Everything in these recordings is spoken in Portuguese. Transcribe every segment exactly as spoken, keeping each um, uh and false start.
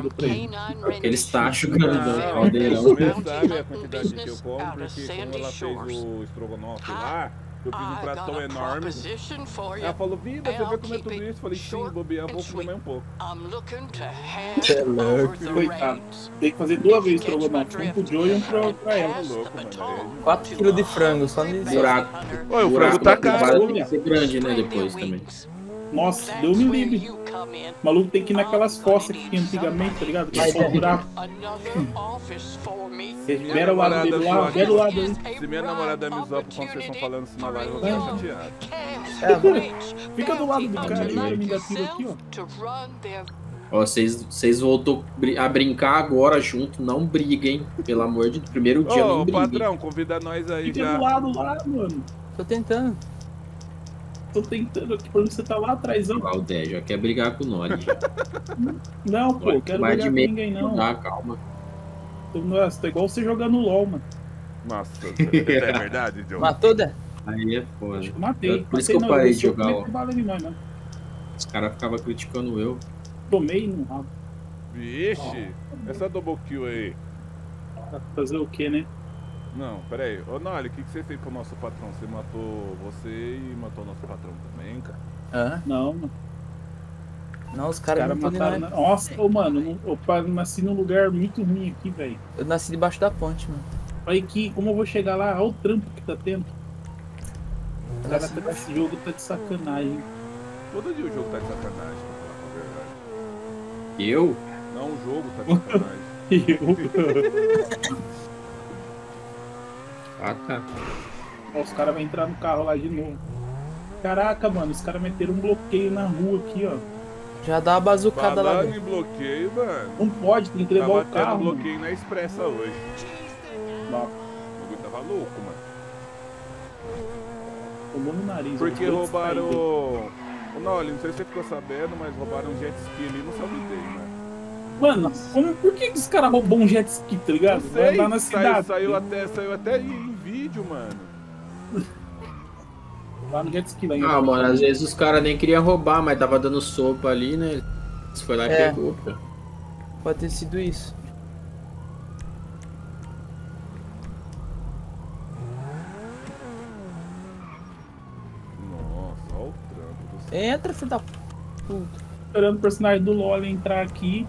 tudo pra ele. Aqueles tachos grandão, Não, caldeirão. você sabe a quantidade que eu como, porque como ela fez o estrogonofe lá, eu fiz um pratão enorme. Ela falou, vida, você vai comer tudo isso? Eu falei, sim, bobear, vou comer mais um pouco. Você é louco. Coitado. Tem que fazer duas vezes estrogonofe. Um pro Joe e um pra, pra ela. Tá louco, mano. quatro quilos de frango, só nisso. Buraco. Oi, o frango tá caro. Tem que ser grande, né, depois também. Nossa, deu me livre. O maluco tem que ir naquelas fossas que tinha antigamente, tá ligado? Que é só buraco. Espera o lado dele lá, espera o lado dele. Se minha namorada me usar por como vocês estão falando assim na live, eu vou ficar chateado. É, Fica do lado do cara e me dá tiro aqui, ó. Ó, vocês, vocês voltou a brincar agora junto, não briguem, pelo amor de Deus. Primeiro dia não Ô, briguem. patrão, convida nós aí Fica já. do lado lá, mano. tô tentando. Tô tentando aqui, por onde você tá lá atrás, não. Ah, o Dé já quer brigar com o Nori. Não, pô, eu quero Mais brigar de com meio. ninguém, não. Dá, calma. Tô- Nossa, tá igual você jogando LOL, mano. Nossa, é verdade, John? Matou, Dé? Aí é foda. Acho que matei. Por isso Matei que eu não, parei de desci, eu jogar, cometi ó. bala em nós, mano. Os caras ficavam criticando eu. Tomei no rabo. Vixe, essa double kill aí. Pra fazer o quê, né? Não, pera aí. Ô, Noli, o que, que você fez pro nosso patrão? Você matou você e matou o nosso patrão também, cara? Hã? Não, mano. Não, os Os caras caras não podem mataram. mais. na- Nossa, ô, mano, não- eu pa- nasci num lugar muito ruim aqui, velho. Eu nasci debaixo da ponte, mano. Olha aqui, como eu vou chegar lá? Olha o trampo que tá tendo. Eu Cara, nasci debaixo. esse jogo tá de sacanagem. Todo dia o jogo tá de sacanagem, pra falar a verdade. Eu? Não, o jogo tá de sacanagem. Eu. Ah, tá. Ó, os caras vão entrar no carro lá de novo. Caraca, mano, os caras meteram um bloqueio na rua aqui, ó. Já dá uma bazucada lá Falando dentro. em bloqueio, mano. Não pode, tem que levar Tava o carro. tendo mano. bloqueio na Expressa hoje. Ó, O bagulho tava louco, mano. tomou no nariz. Porque os dois roubaram. caíram. Ô, Noli, não sei se você ficou sabendo, mas roubaram um jet ski ali no Salve-Day, mano. Mano, como, por que, que os caras roubam um jet ski, tá ligado? Não Vai sei, andar na saiu, cidade. saiu até, saiu até em vídeo, mano. Lá no jet ski lá em Ah, mano, às vezes os caras nem queriam roubar, mas tava dando sopa ali, né? Você foi lá e É. pegou, pô. Pode ter sido isso. Nossa, olha o trampo do céu. Entra, filho da puta. Esperando o personagem do LoL entrar aqui.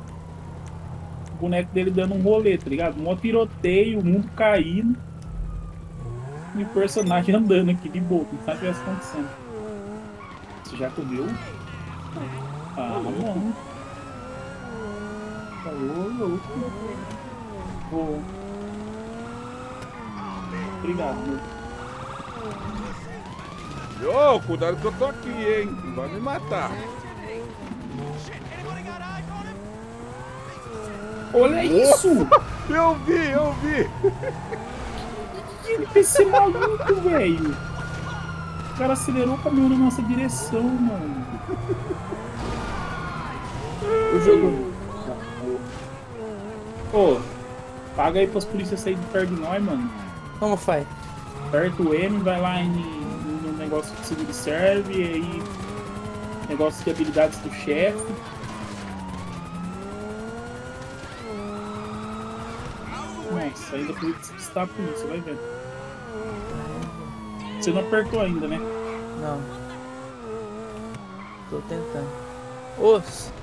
O boneco dele dando um rolê, tá ligado? Um tiroteio, o mundo caindo. E o personagem andando aqui de boa, não sabe o que está acontecendo. Você já comeu? Ah, bom. Falou, louco. Vou. Obrigado, meu. Ô, cuidado que eu tô aqui, hein? Não vai me matar. Olha isso! Eu vi, eu vi! Que esse maluco, velho! O cara acelerou o caminhão na nossa direção, mano. O jogo. Pô, paga aí pras polícias saírem de perto de nós, mano. Como faz? Aperta o M, vai lá em, no negócio de seguro serve, e aí negócio de habilidades do chefe. Nossa, ainda precisa despistar a polícia, vai ver. Você não apertou ainda, né? Não. Tô tentando. Os,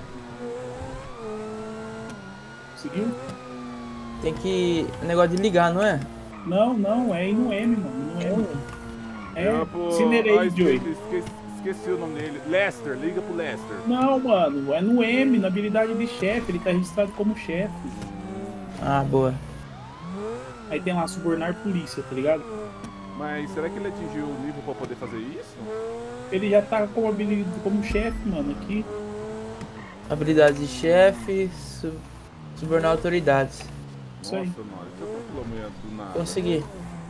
Conseguiu? tem que. Negócio de ligar, não é? Não, não, é aí no M, mano. No M. É, Ah, pô, Cinerei, ah, Joey. esqueci, esqueci, esqueci o nome dele. Lester, liga pro Lester. Não, mano, é no M, na habilidade de chefe, ele tá registrado como chefe. Ah, boa. Aí tem lá subornar polícia, tá ligado? Mas será que ele atingiu o nível pra poder fazer isso? Ele já tá como habilidade como chefe, mano, aqui. Habilidade de chefe, su subornar autoridades. Isso aí. Nossa, Nora, você tá falando do nada. Consegui.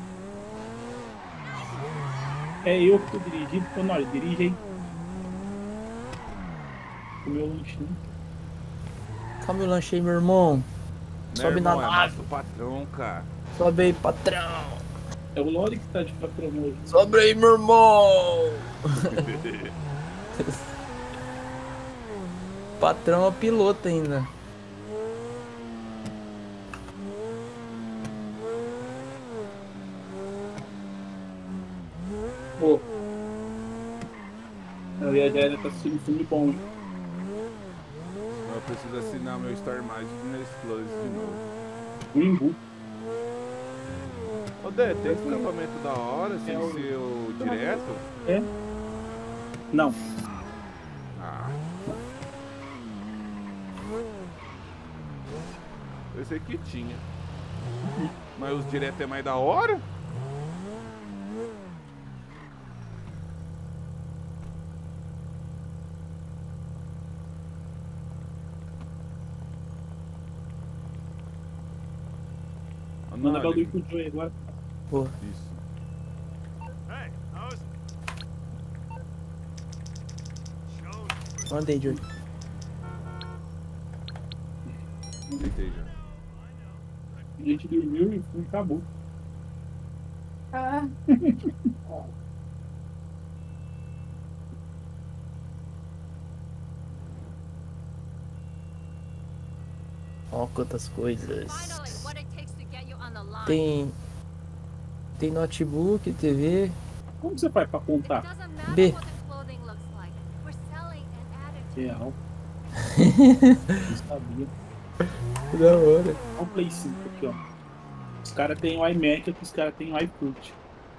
É eu que tô dirigindo. Ô, Nora, dirige aí. O meu lanchinho. Calma o lanche aí, meu irmão. Né, Sobe na irmão? É nave. nosso patrão, cara. Sobe aí, patrão. É o Lore que tá de patrão hoje. Sobe aí, meu irmão. Patrão é piloto ainda. Pô. A Liadiana tá assistindo um filme bom, hein? Eu preciso assinar meu Star Magic Disney Plus de novo. Green Book. Ô, Dé, tem escapamento da hora sem É o- ser o direto? É? Não. Ah. Pensei que tinha. Mas os diretos é mais da hora? Manda levar o do Ico Joey agora. Porra. Isso. Mandei, Joey. Deitei já. A gente dormiu e o filme acabou. Ah. Ó, quantas coisas. Tem. Tem notebook, T V. Como você faz pra contar? B. Real. Não sabia. Da hora. Olha o Play cinco aqui, ó. Os caras têm o iMac, os caras têm o iFoot.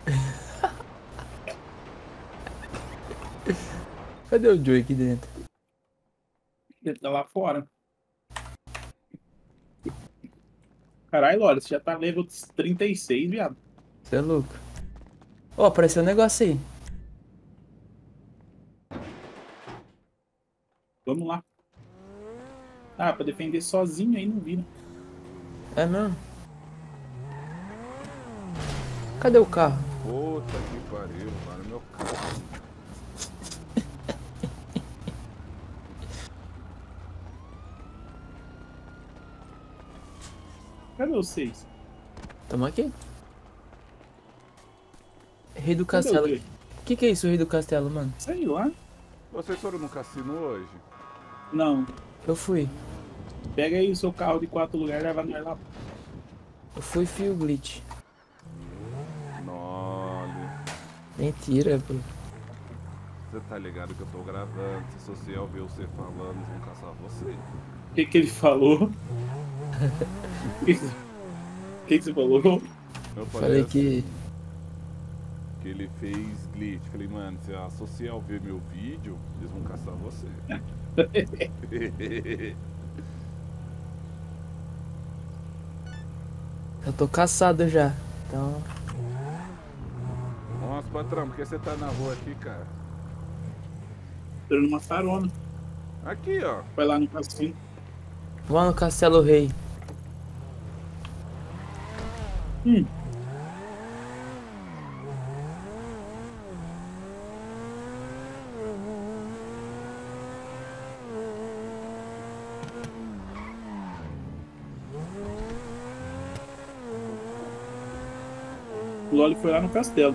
Cadê o Joey aqui dentro? Ele tá lá fora. Caralho, olha, você já tá level trinta e seis, viado. Você é louco. Ó, apareceu um negócio aí. Vamos lá. Ah, pra defender sozinho aí não vira. É mesmo? Cadê o carro? Puta que pariu, mano. Meu carro. Cadê vocês? Tamo aqui. Rei do Cadê Castelo. o Joey? O que que é isso, Rei do Castelo, mano? Sei lá. Vocês foram no cassino hoje? Não. Eu fui. Pega aí o seu carro de quatro lugares e leva nós lá. Eu fui fio glitch. Nossa. Mentira, pô. Você tá ligado que eu tô gravando. Se social ver você falando, eles vão caçar você. O que que ele falou? O que, que, que que você falou? Eu Falei assim, que. que ele fez glitch. Falei, mano, se a social ver meu vídeo, eles vão caçar você. Eu tô caçado já. Então. Nossa, patrão, por que você tá na rua aqui, cara? Dando uma carona. Aqui, ó. Vai lá no cassino. Vamos no Castelo Rei. Hum. O Loli foi lá no castelo.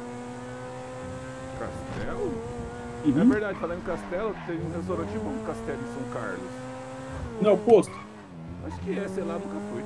Castelo? Uhum. É verdade, falando em castelo, tem um restaurante bom no Castelo em São Carlos. Não, o posto. Acho que é, sei lá, nunca fui.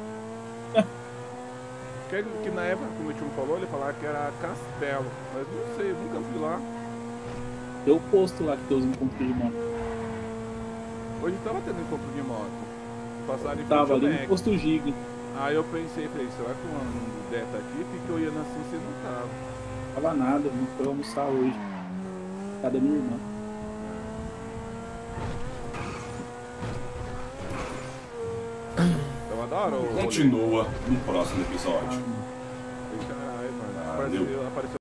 que, que na época, como o tio falou, ele falava que era Castelo. Mas não sei, nunca fui lá. Tem o posto lá que tem os encontros de moto. Hoje tava tendo encontro de moto. Passaram em Tava frente ao ali no Mac. posto Giga. Aí eu pensei, falei, será que o ano do Dé tá aqui? Fiquei olhando assim, você não tava. Tava nada, não foi almoçar hoje. Cadê minha irmã? Tava da hora, ô. Continua no próximo episódio. Caralho, mano. Valeu. Apareceu, apareceu